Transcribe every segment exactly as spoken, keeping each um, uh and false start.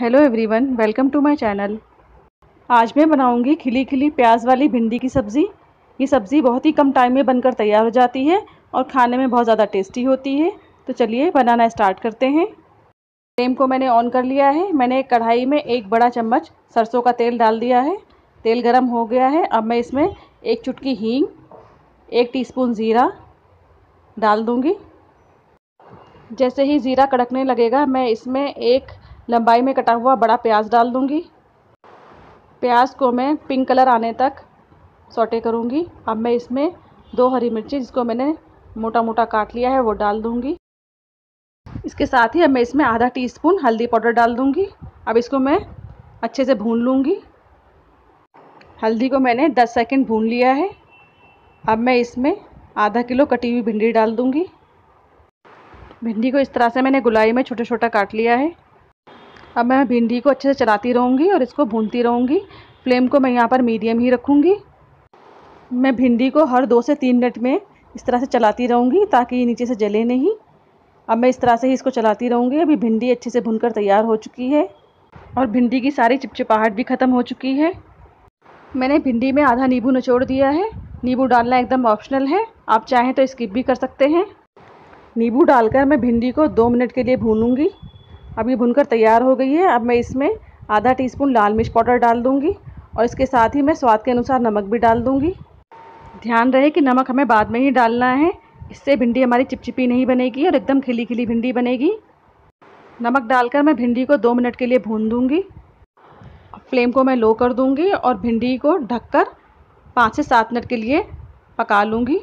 Hello everyone, welcome to my channel. आज मैं बनाऊंगी खिली खिली प्याज वाली भिंडी की सब्ज़ी। ये सब्ज़ी बहुत ही कम टाइम में बनकर तैयार हो जाती है और खाने में बहुत ज़्यादा टेस्टी होती है। तो चलिए बनाना स्टार्ट करते हैं। फ्लेम को मैंने ऑन कर लिया है। मैंने एक कढ़ाई में एक बड़ा चम्मच सरसों का तेल डाल दिया है। तेल गर्म हो गया है। अब मैं इसमें एक चुटकी हींग, एक टीस्पून ज़ीरा डाल दूँगी। जैसे ही ज़ीरा कड़कने लगेगा मैं इसमें एक लंबाई में कटा हुआ बड़ा प्याज डाल दूँगी। प्याज को मैं पिंक कलर आने तक सौटे करूँगी। अब मैं इसमें दो हरी मिर्ची जिसको मैंने मोटा मोटा काट लिया है वो डाल दूँगी। इसके साथ ही अब मैं इसमें आधा टीस्पून हल्दी पाउडर डाल दूँगी। अब इसको मैं अच्छे से भून लूँगी। हल्दी को मैंने दस सेकंड भून लिया है। अब मैं इसमें आधा किलो कटी हुई भिंडी डाल दूँगी। भिंडी को इस तरह से मैंने गुलाई में छोटा छोटा काट लिया है। अब मैं भिंडी को अच्छे से चलाती रहूँगी और इसको भूनती रहूँगी। फ्लेम को मैं यहाँ पर मीडियम ही रखूँगी। मैं भिंडी को हर दो से तीन मिनट में इस तरह से चलाती रहूँगी ताकि ये नीचे से जले नहीं। अब मैं इस तरह से ही इसको चलाती रहूँगी। अभी भिंडी अच्छे से भुनकर तैयार हो चुकी है और भिंडी की सारी चिपचिपाहट भी ख़त्म हो चुकी है। मैंने भिंडी में आधा नींबू निचोड़ दिया है। नींबू डालना एकदम ऑप्शनल है, आप चाहें तो स्किप भी कर सकते हैं। नींबू डालकर मैं भिंडी को दो मिनट के लिए भूनूँगी। अब ये भुनकर तैयार हो गई है। अब मैं इसमें आधा टीस्पून लाल मिर्च पाउडर डाल दूँगी और इसके साथ ही मैं स्वाद के अनुसार नमक भी डाल दूँगी। ध्यान रहे कि नमक हमें बाद में ही डालना है, इससे भिंडी हमारी चिपचिपी नहीं बनेगी और एकदम खिली खिली भिंडी बनेगी। नमक डालकर मैं भिंडी को दो मिनट के लिए भून दूँगी। फ्लेम को मैं लो कर दूँगी और भिंडी को ढककर पाँच से सात मिनट के लिए पका लूँगी।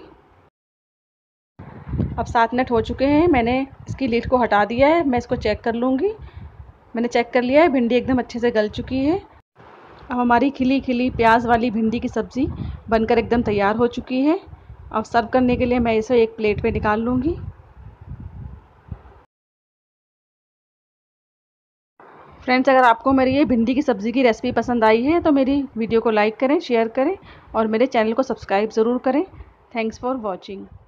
अब सात मिनट हो चुके हैं। मैंने इसकी लीड को हटा दिया है। मैं इसको चेक कर लूँगी। मैंने चेक कर लिया है, भिंडी एकदम अच्छे से गल चुकी है। अब हमारी खिली खिली प्याज वाली भिंडी की सब्ज़ी बनकर एकदम तैयार हो चुकी है। अब सर्व करने के लिए मैं इसे एक प्लेट में निकाल लूँगी। फ्रेंड्स, अगर आपको मेरी ये भिंडी की सब्ज़ी की रेसिपी पसंद आई है तो मेरी वीडियो को लाइक करें, शेयर करें और मेरे चैनल को सब्सक्राइब ज़रूर करें। Thanks for watching.